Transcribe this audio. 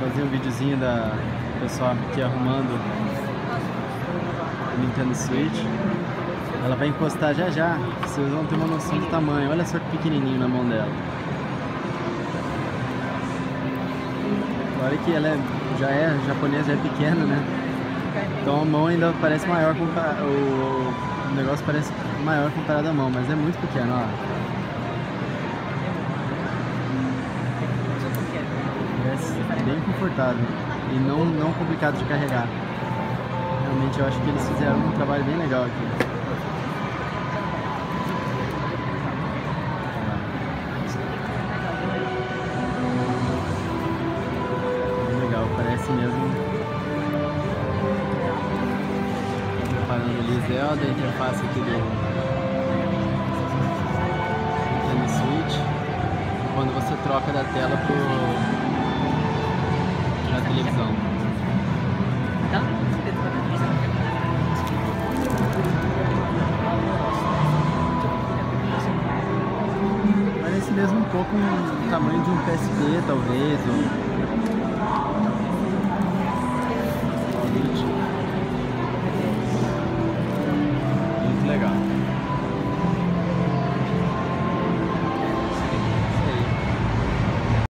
fazer um videozinho da pessoal aqui arrumando o Nintendo Switch. Ela vai encostar já já, vocês vão ter uma noção do tamanho. Olha só que pequenininho na mão dela. Olha que ela já é japonesa, já é pequena, né? Então a mão ainda parece maior, o negócio parece maior comparado à mão, mas é muito pequeno, ó. É bem confortável e não complicado de carregar. Realmente eu acho que eles fizeram um trabalho bem legal aqui. Parece mesmo. Preparando ali Zelda, a interface aqui do Nintendo Switch. Quando você troca da tela pra televisão. Parece mesmo um pouco o tamanho de um PSP, talvez. Ou